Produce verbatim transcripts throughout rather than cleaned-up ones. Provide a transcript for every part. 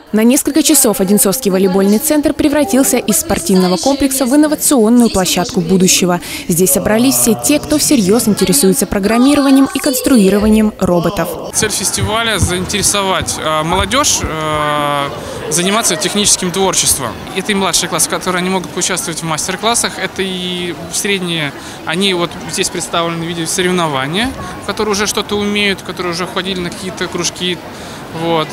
На несколько часов Одинцовский волейбольный центр превратился из спортивного комплекса в инновационную площадку будущего. Здесь собрались все те, кто всерьез интересуется программированием и конструированием роботов. Цель фестиваля – заинтересовать молодежь, заниматься техническим творчеством. Это и младшие классы, которые не могут поучаствовать в мастер-классах, это и средние. Они вот здесь представлены в виде соревнования, которые уже что-то умеют, которые уже ходили на какие-то кружки. Вот.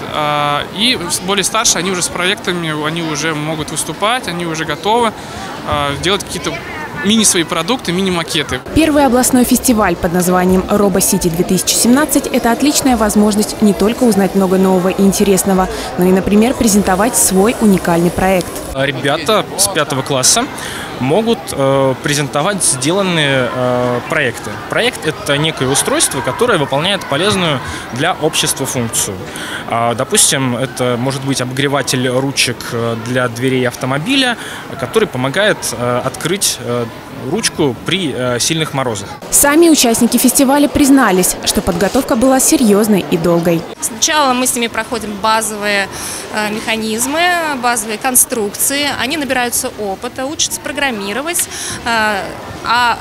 И более старшие, они уже с проектами, они уже могут выступать, они уже готовы делать какие-то мини-свои продукты, мини-макеты. Первый областной фестиваль под названием RoboCity две тысячи семнадцать – это отличная возможность не только узнать много нового и интересного, но и, например, презентовать свой уникальный проект. Ребята с пятого класса могут э, презентовать сделанные э, проекты. Проект – это некое устройство, которое выполняет полезную для общества функцию. А, допустим, это может быть обогреватель ручек для дверей автомобиля, который помогает э, открыть э, ручку при э, сильных морозах. Сами участники фестиваля признались, что подготовка была серьезной и долгой. Сначала мы с ними проходим базовые э, механизмы, базовые конструкции. Они набираются опыта, учатся программировать. Э, а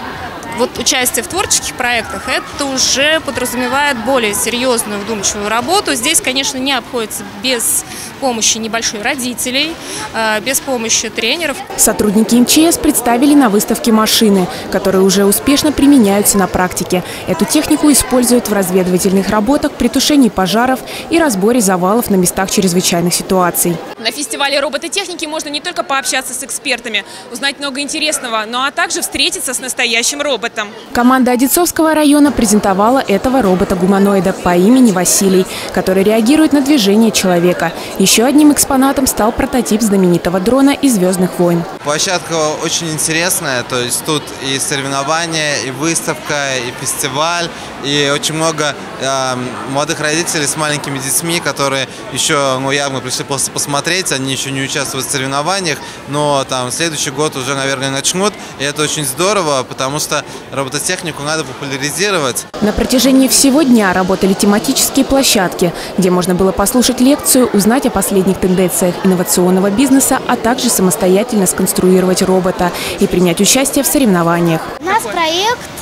вот участие в творческих проектах, это уже подразумевает более серьезную, вдумчивую работу. Здесь, конечно, не обходится без помощи небольшой родителей, без помощи тренеров. Сотрудники эм че эс представили на выставке машины, которые уже успешно применяются на практике. Эту технику используют в разведывательных работах при тушении пожаров и разборе завалов на местах чрезвычайных ситуаций. На фестивале робототехники можно не только пообщаться с экспертами, узнать много интересного, но а также встретиться с настоящим роботом. Команда Одинцовского района презентовала этого робота-гуманоида по имени Василий, который реагирует на движение человека. Еще одним экспонатом стал прототип знаменитого дрона из «Звездных войн». Площадка очень интересная, то есть тут и соревнования, и выставка, и фестиваль, и очень много э, молодых родителей с маленькими детьми, которые еще, ну, явно пришли просто посмотреть, они еще не участвуют в соревнованиях, но там следующий год уже, наверное, начнут, и это очень здорово, потому что робототехнику надо популяризировать. На протяжении всего дня работали тематические площадки, где можно было послушать лекцию, узнать о последних тенденциях инновационного бизнеса, а также самостоятельно сконструировать робота и принять участие в соревнованиях. У нас проект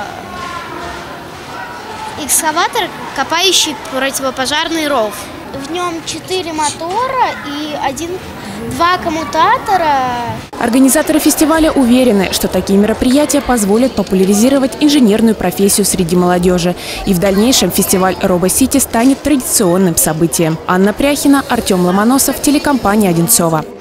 экскаватор, копающий противопожарный ров. В нем четыре мотора и один, два коммутатора. Организаторы фестиваля уверены, что такие мероприятия позволят популяризировать инженерную профессию среди молодежи. И в дальнейшем фестиваль RoboCity станет традиционным событием. Анна Пряхина, Артем Ломоносов, телекомпания «Одинцова».